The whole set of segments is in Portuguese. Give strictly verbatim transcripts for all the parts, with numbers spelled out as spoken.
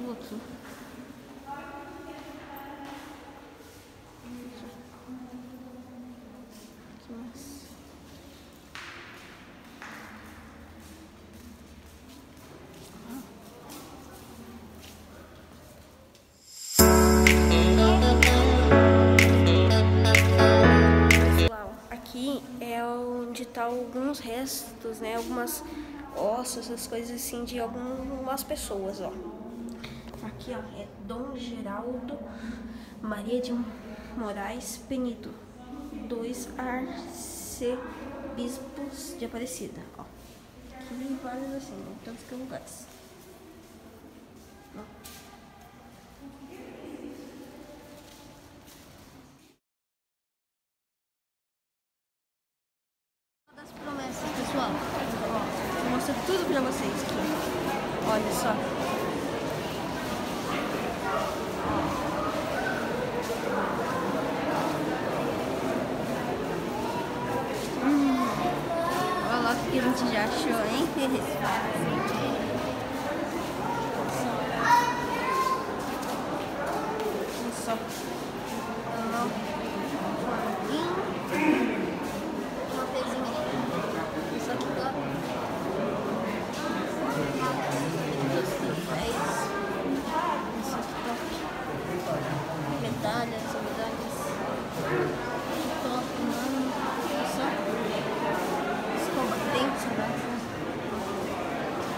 tudo aqui. Aqui mais. Pessoal, aqui é onde tá alguns restos, né? Algumas ossos, essas coisas assim de algumas pessoas, ó. Aqui, ó, é Dom Geraldo Maria de Moraes Penido, dois arcebispos de Aparecida, ó. Aqui vários assim, em tantos que lugares. Ó. Das promessas, pessoal. Ó, vou mostrar tudo pra vocês aqui. Olha só. O que a gente já achou, hein? Olha só. Uma pezinha. Isso aqui tá. Isso aqui tá. Medalhas, medalhas. Top, mano. Olha só. Escova dente, né?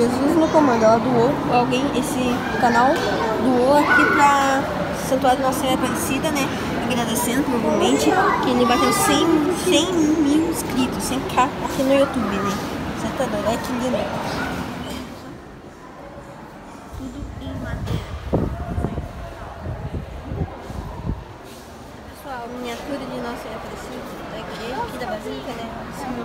Jesus no Comando. Ela doou, alguém, esse canal doou aqui pra Santuário Nossa Senhora Aparecida, né? Agradecendo provavelmente que ele bateu cem mil inscritos, cem k aqui no YouTube, né? Você tá doido? Olha que lindo. Tudo em madeira. Pessoal, miniatura de Nossa Senhora Aparecida da igreja aqui da Basílica, né?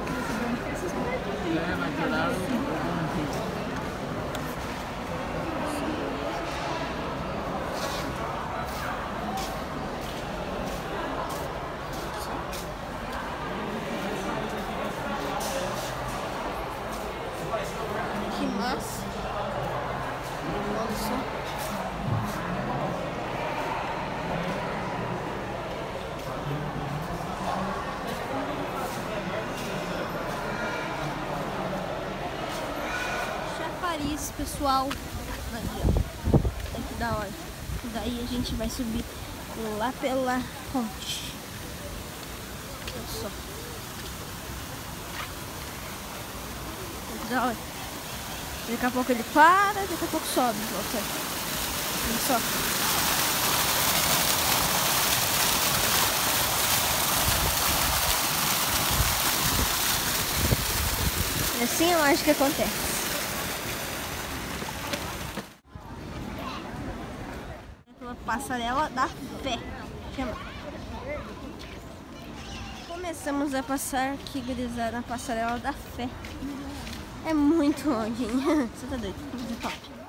Que massa! Nossa! Chafariz, pessoal. Aqui, ó. É que da hora. Daí a gente vai subir lá pela ponte. Olha só. É que da hora. Daqui a pouco ele para, daqui a pouco sobe. Volta. Olha só. E assim eu acho que acontece. Pela Passarela da Fé. Chama. Começamos a passar aqui, gurizada, na Passarela da Fé. É muito longe, hein? Você tá doido? Muito top.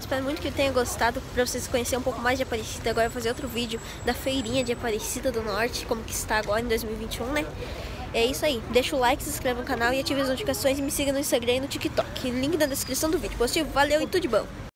Espero muito que tenha gostado, pra vocês conhecerem um pouco mais de Aparecida. Agora eu vou fazer outro vídeo da feirinha de Aparecida do Norte, como que está agora em dois mil e vinte e um, né? É isso aí. Deixa o like, se inscreve no canal e ative as notificações e me siga no Instagram e no TikTok. Link na descrição do vídeo. Positivo, valeu e tudo de bom!